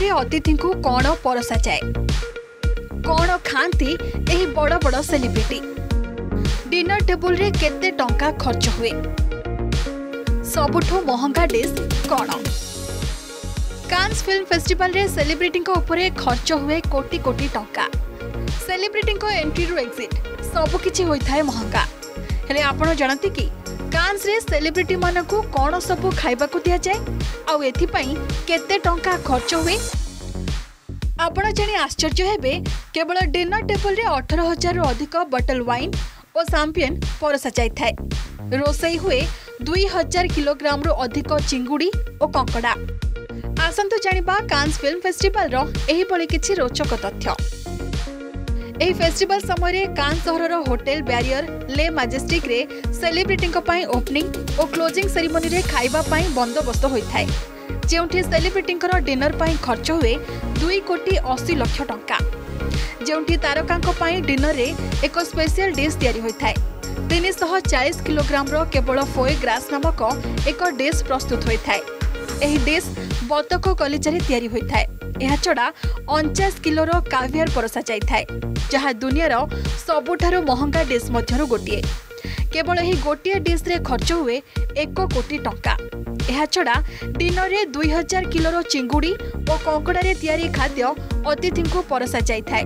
रे अतिथि को कौन परसा जाए, कौन खाती एही बड़ बड़ सेलिब्रिटी, डिनर टेबुल रे केते टंका खर्च हुए, सबुठो महंगा डिश कौन। कान्स फिल्म फेस्टिवल रे सेलिब्रिटी को ऊपर खर्च हुए कोटी कोटी टंका। सेलिब्रिटी को एंट्री रु एक्जिट सबकिछि होइथाय महंगा। हेले आपण जानती कि कान्स रे सेलिब्रिटी मानकू कौन सब खाइबा को दिया जाए आउ एथि पई केते टंका खर्च हुए। आपण जानि आश्चर्य हेबे, केवल डिनर टेबल रे 18,000 रु अधिक बटल वाइन और शैंपेन परसा जाइथाय। रोसई हुए 2,000 किलोग्राम रु अधिक चिंगुड़ी और कंकड़ा। आसंतु जानिबा कान्स फिल्म फेस्टिवल रो एही भली किछि रोचक तथ्य। एही फेस्टिवल समय कान सहर होटेल बैरियर ले मैजेस्टिक रे सेलिब्रिटी ओपनिंग और क्लोजिंग सेरेमनी रे खाइबा पाई बंदोबस्त होइथाय, जेउठी सेलिब्रिटी डिनर पाई खर्च हुए 2,80,00,000 टंका। जेउठी तारकांको पाई डिनर रे एक स्पेशल डिश तैयारी होइथाय। 340 किलोग्राम रो केवल फोए ग्रास नामक एक डिश प्रस्तुत होइथाय। एही डिश बतक कलिजारे तैयारी होइथाय। एहा छड़ा 49 किलो कावियर परसा जाइथाय, जहा दुनियार सबुठारो महंगा डिश मध्यरु गोटिए। केवल एही गोटिए डिश रे खर्च हुए 1 कोटी टंका। एहा छड़ा डिनर रे 2,000 किलो चिंगुड़ी और कंकड़ा रे तैयारी खाद्य अतिथि को परसा जाइथाय।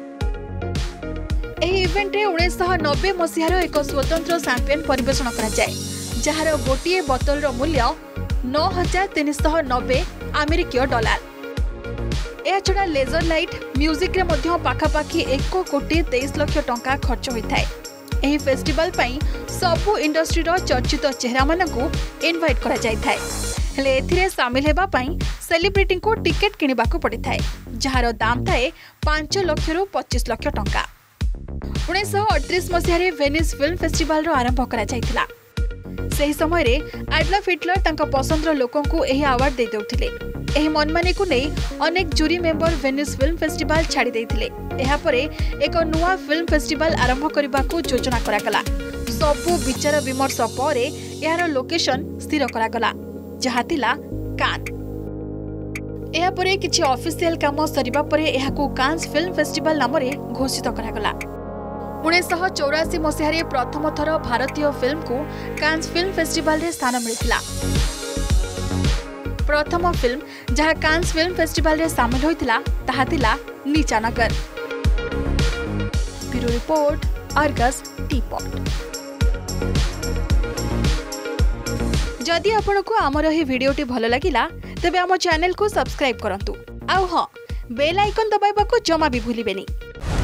एही इवेंट रे 1990 मसीहार एक स्वतंत्र शैंपेन परिवेषण करा जाय, जहार गोटिए बोतल रो मूल्य 9,390 अमेरिकीय डॉलर। यह छड़ा लेजर लाइट म्यूजिक रे मध्य पाखापाखि 1,23,00,000 टंका खर्च होइथाय। एही फेस्टिवल पई सबु इंडस्ट्री रो चर्चित चेहरा मानकू इनवाइट करा जाइथाय। हेले एथिरे शामिल हेबा पई सेलिब्रिटी को टिकेट किनिबा को पड़िथाय, जहार दाम थाए 5 लाख रु 25 लाख टंका। 1938 मसीह रे वेनिस फिल्म फेस्टिवल रो आरंभ करा जाइथिला। सही समय रे एडल्फ हिटलर तांका पसंदर लोकों को एही अवार्ड दे देउथिले। एही मनमानी को नै अनेक jury member Venice film festival छाड़ी देइथिले। एहा परे एक नुआ फिल्म फेस्टिवल आरंभ करबा को योजना करा गला। सबु विचार विमर्श परे एहार लोकेशन स्थिर करा गला, जहा तिला कान। एहा परे किछि ऑफिशियल काम सरिबा परे एहा को कान्स फिल्म फेस्टिवल नाम रे घोषित करा गला। 1984 मसीह रे प्रथम थर भारतीय फिल्म को कान्स फिल्म फेस्टिवल रे स्थान मिलिथिला। प्रथम फिल्म जहाँ कान्स फिल्म फेस्टिवल रे शामिल होइथिला ताहा थिला Neechanagar. Bureau report, Argus teapot. जदि आपनको आमर ही वीडियोटी भल लागिला तेबे आम चैनल को सब्सक्राइब करंतु। आउ हां, बेल आइकन दबाइबा को जमा भी भूलिबेनी।